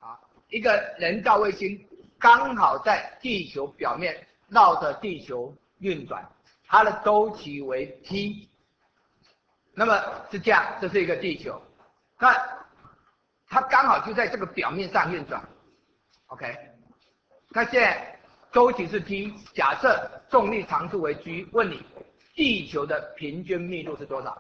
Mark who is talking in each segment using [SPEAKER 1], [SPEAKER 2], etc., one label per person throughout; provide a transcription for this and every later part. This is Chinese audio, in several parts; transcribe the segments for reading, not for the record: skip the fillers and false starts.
[SPEAKER 1] 啊，一个人造卫星刚好在地球表面绕着地球运转，它的周期为 t。那么是这样，这是一个地球，那它刚好就在这个表面上运转。OK， 那现在周期是 t， 假设重力常数为 g， 问你地球的平均密度是多少？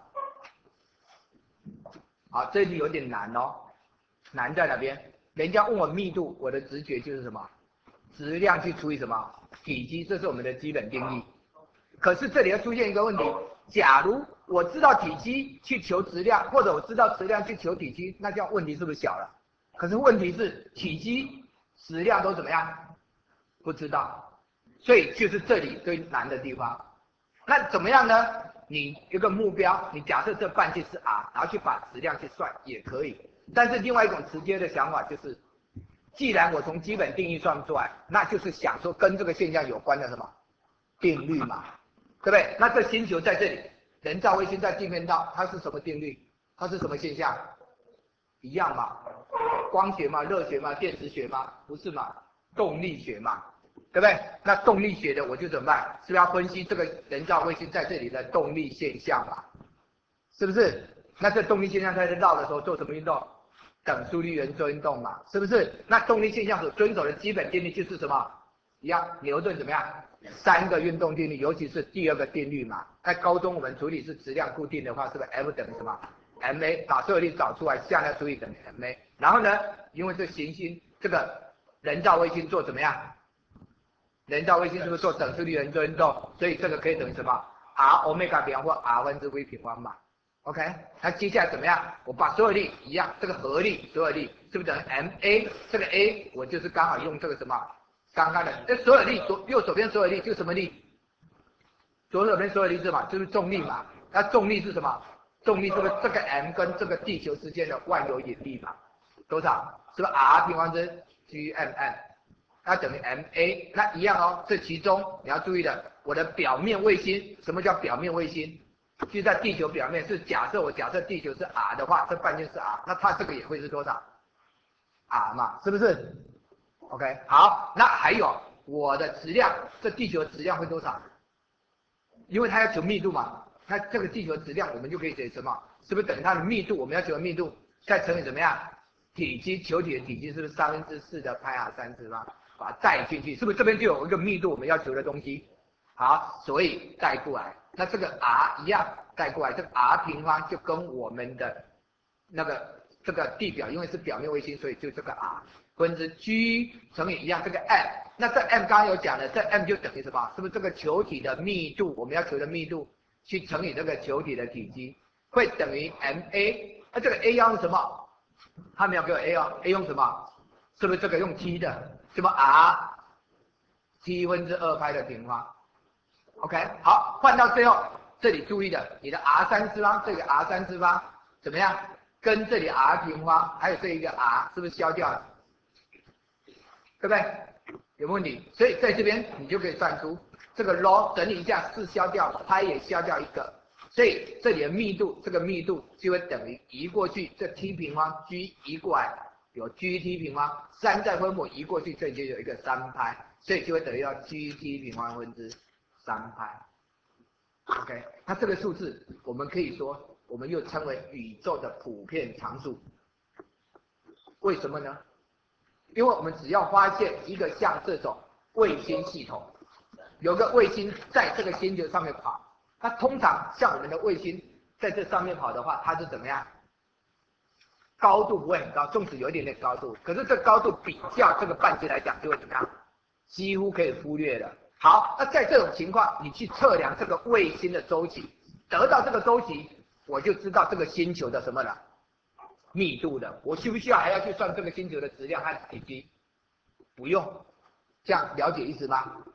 [SPEAKER 1] 好，这题有点难哦，难在哪边？人家问我密度，我的直觉就是什么？质量去除以什么？体积，这是我们的基本定义。可是这里要出现一个问题，假如我知道体积去求质量，或者我知道质量去求体积，那这样问题是不是小了？可是问题是体积、质量都怎么样？不知道，所以就是这里最难的地方。那怎么样呢？你有个目标，你假设这半径是 r， 然后去把质量去算也可以。但是另外一种直接的想法就是，既然我从基本定义算出来，那就是想说跟这个现象有关的什么定律嘛，对不对？那这星球在这里，人造卫星在地面上，它是什么定律？它是什么现象？一样嘛，光学嘛，热学嘛，电磁学嘛，不是嘛？动力学嘛，对不对？那动力学的我就怎么办？是不是要分析这个人造卫星在这里的动力现象嘛？是不是？那这动力现象在这绕的时候做什么运动？等速率圆周运动嘛，是不是？那动力现象所遵守的基本定律就是什么？一样，牛顿怎么样？3个运动定律，尤其是第2个定律嘛。在高中我们处理是质量固定的话，是不是 F 等于什么 ？ma， 把所有力找出来，下列除以等于 ma。然后呢，因为这行星这个人造卫星做怎么样？人造卫星是不是做等速率圆周运动？所以这个可以等于什么 ？r 欧米伽平方或 r 分之 v 平方嘛。OK， 那接下来怎么样？我把所有力一样，这个合力所有力是不是等于 ma？ 这个 a 我就是刚好用这个什么？刚刚的这所有力右手边所有力就是什么力？左手边所有力是什么？就是重力嘛。那重力是什么？重力是不是这个 m 跟这个地球之间的万有引力嘛？多少？是不是 r 平方之 gmn？ 那等于 ma， 那一样哦。这其中你要注意的，我的表面卫星，什么叫表面卫星？就在地球表面，是假设地球是 r 的话，这半径是 r， 那它这个也会是多少 ？r 嘛，是不是 ？OK， 好，那还有我的质量，这地球的质量会多少？因为它要求密度嘛，那这个地球质量我们就可以写什么？是不是等于它的密度？我们要求的密度再乘以怎么样？体积，球体的体积是不是4/3的派 r30吗？把它带进去，是不是这边就有一个密度我们要求的东西？好，所以带过来，那这个 r 一样带过来，这个 r 平方就跟我们的那个这个地表，因为是表面卫星，所以就这个 r 分之 g 乘以一样这个 m， 那这 m 刚刚有讲了，这 m 就等于什么？是不是这个球体的密度，我们要求的密度去乘以这个球体的体积，会等于 ma？ 那这个 a 要用什么？他没有给我 a 哦 ，a 用什么？是不是这个用 t 的？什么 r t 分之2派的平方 ？OK， 好，换到最后，这里注意的，你的 r3次方，这个 r3次方怎么样？跟这里 r 平方还有这一个 r 是不是消掉了？对不对？有没有问题？所以在这边你就可以算出这个 log 整理一下，4消掉，它也消掉一个，所以这里的密度，这个密度就会等于移过去，这 t 平方 g 移过来有 gt 平方，3再分母移过去，这里就有一个3派，所以就会等于到 gt 平方分之3派。OK， 那这个数字我们可以说，我们又称为宇宙的普遍常数。为什么呢？因为我们只要发现一个像这种卫星系统，有个卫星在这个星球上面跑，它通常像我们的卫星在这上面跑的话，它是怎么样？高度不会很高，纵使有一点点高度，可是这高度比较这个半径来讲就会怎么样？几乎可以忽略了。好，那在这种情况，你去测量这个卫星的周期，得到这个周期，我就知道这个星球的什么了？密度的。我需不需要还要去算这个星球的质量和体积？不用，这样了解意思吗？